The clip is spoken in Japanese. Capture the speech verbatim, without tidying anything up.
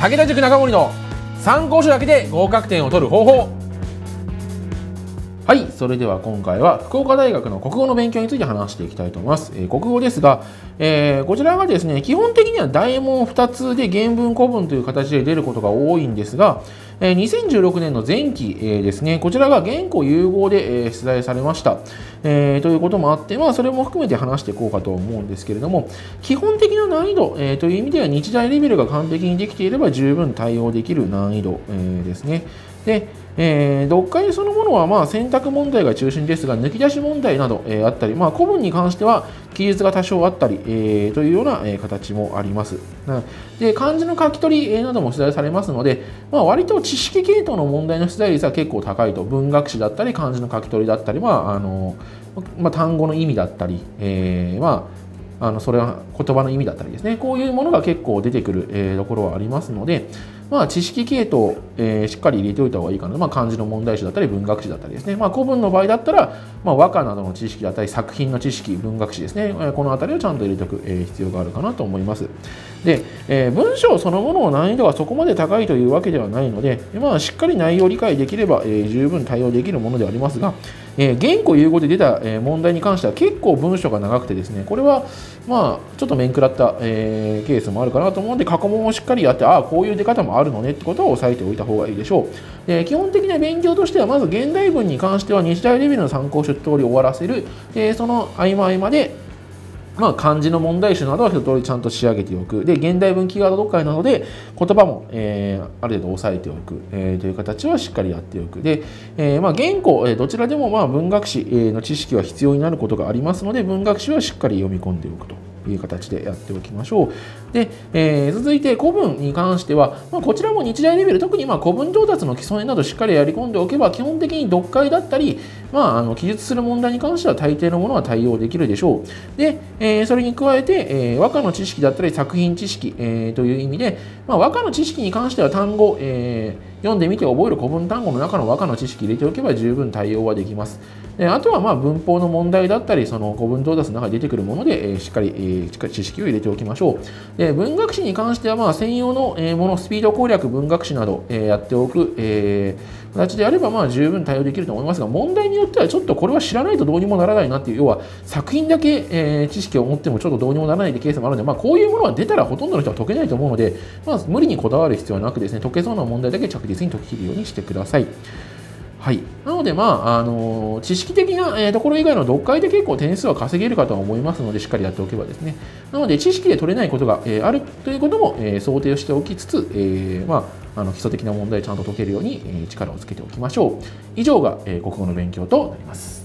武田塾中森の参考書だけで合格点を取る方法。はい、それでは今回は福岡大学の国語の勉強について話していきたいと思います。えー、国語ですが、えー、こちらがですね、基本的には題問ふたつで原文古文という形で出ることが多いんですが、えー、にせんじゅうろくねんの前期、えー、ですね、こちらが原稿融合で、えー、出題されました、えー、ということもあって、まあ、それも含めて話していこうかと思うんですけれども、基本的な難易度、えー、という意味では日大レベルが完璧にできていれば十分対応できる難易度、えー、ですね。でえー、読解そのものはまあ選択問題が中心ですが、抜き出し問題など、えー、あったり、まあ、古文に関しては記述が多少あったり、えー、というような、えー、形もあります。で、漢字の書き取り、えー、なども出題されますので、まあ、割と知識系統の問題の出題率は結構高いと。文学史だったり、漢字の書き取りだったり、まああのまあ、単語の意味だったり、えー、まああのそれは言葉の意味だったりですね、こういうものが結構出てくる、えー、ところはありますので、まあ、知識系統、えー、しっかり入れておいた方がいいかな。まあ、漢字の問題集だったり文学史だったりですね、まあ、古文の場合だったら、まあ、和歌などの知識だったり作品の知識、文学史ですね、この辺りをちゃんと入れておく、えー、必要があるかなと思います。で、えー、文章そのものの難易度がそこまで高いというわけではないので、まあ、しっかり内容を理解できれば、えー、十分対応できるものではありますが、えー、原稿融合で出た、えー、問題に関しては結構文章が長くてですね、これはまあちょっと面食らった、えー、ケースもあるかなと思うので、過去問をしっかりやって、ああこういう出方もあるのねってことを押さえておいた方がいいでしょう。で、基本的な勉強としては、まず現代文に関しては日大レベルの参考書一通り終わらせる、えー、その合間合間でまあ、漢字の問題集などは一通りちゃんと仕上げておく。で、現代文キーワード読解などで言葉も、えー、ある程度押さえておく、えー、という形はしっかりやっておく。で、えー、まあ原稿、えー、どちらでもまあ文学史の知識は必要になることがありますので、文学史はしっかり読み込んでおくという形でやっておきましょう。で、えー、続いて古文に関しては、まあ、こちらも日大レベル、特にまあ古文上達の基礎編などしっかりやり込んでおけば、基本的に読解だったり、まあ、あの記述する問題に関しては大抵のものは対応できるでしょう。で、えー、それに加えて、えー、和歌の知識だったり作品知識、えー、という意味で、まあ、和歌の知識に関しては単語、えー、読んでみて覚える古文単語の中の和歌の知識入れておけば十分対応はできます。で、あとはまあ文法の問題だったり、その古文上達の中に出てくるもので、えー、しっかり、えー、知識を入れておきましょう。で、文学史に関してはまあ専用のもの、スピード攻略文学史など、えー、やっておく、えー、形であればまあ十分対応できると思いますが、問題によってはちょっとこれは知らないとどうにもならないなっていう、要は作品だけ、えー、知識を持ってもちょっとどうにもならないってケースもあるので、まあ、こういうものは出たらほとんどの人は解けないと思うので、まあ、無理にこだわる必要はなくですね、解けそうな問題だけ着実に解けるようにしてください。はい、なので、まああのー、知識的な、えー、ところ以外の読解で結構点数は稼げるかとは思いますので、しっかりやっておけばですね。なので、知識で取れないことが、えー、あるということも、えー、想定をしておきつつ、えーまあ、あの基礎的な問題をちゃんと解けるように、えー、力をつけておきましょう。以上が、えー、国語の勉強となります。